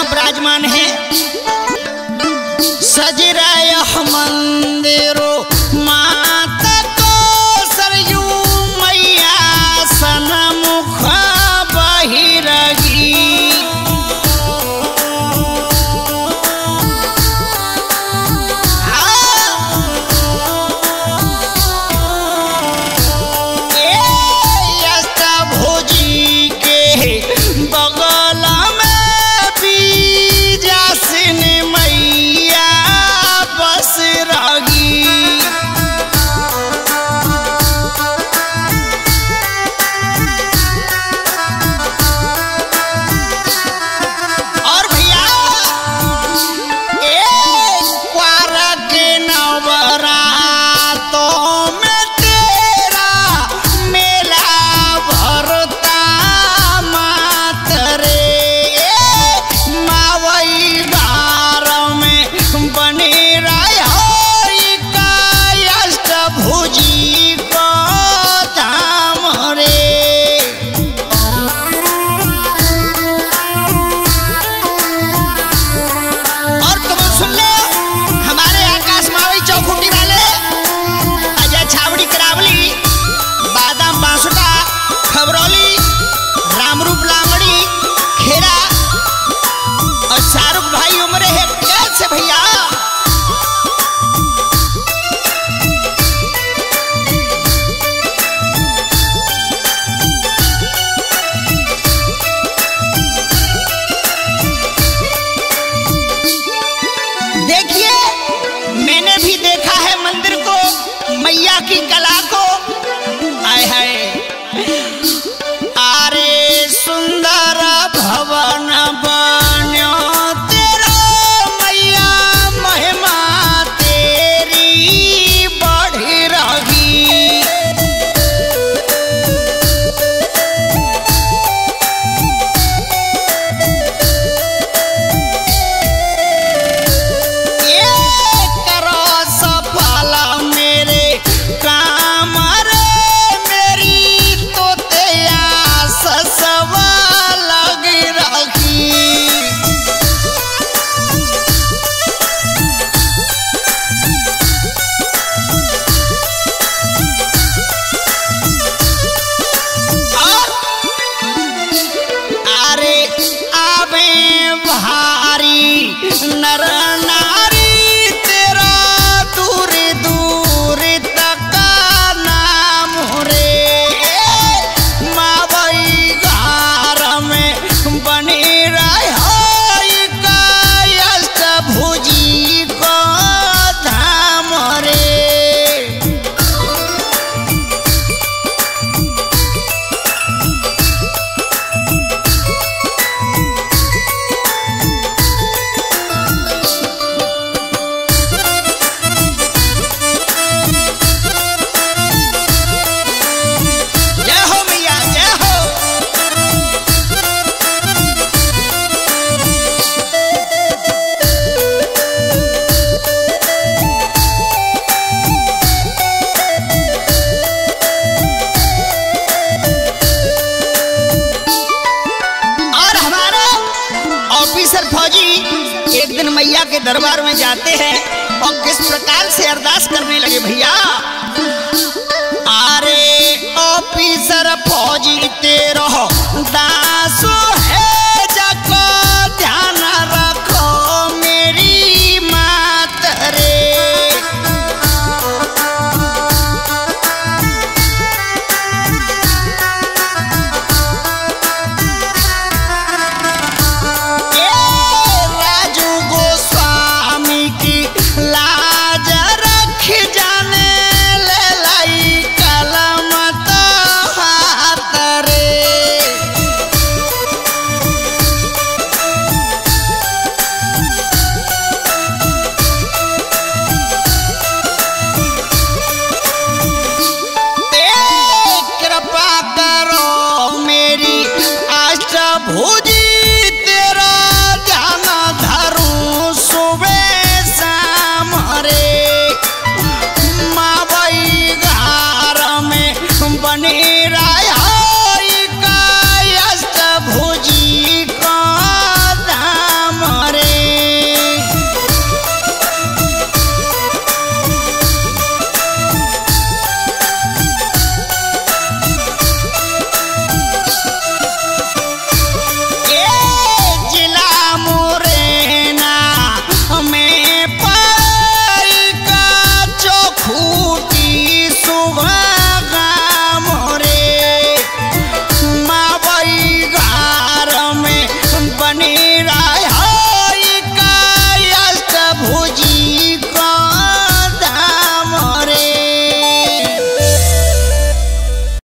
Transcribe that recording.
यहाँ विराजमान है। सज रहा मंदिरो माता को सरयू मैया सन्मुख बहिरगी। मैया की कला को आए है। आरे सुंदर भवन बन्यो तेरा मैया महिमा तेरी बढ़ी रही। ये करो सफल मेरे काम रे मेरी तो आस सब लग रखी। अरे आवे भारी नर नारी तेरा दूर दूर तक नाम रे। मावई घर में बनी रही कायस्थ भुजी को धाम रे। जय हो मैया जय हो। और हमारे ऑफिसर फौजी एक दिन मैया के दरबार में जाते हैं और किस प्रकार से अरदास करने लगे भैया। अरे ऑफिसर फौजी तेरो दान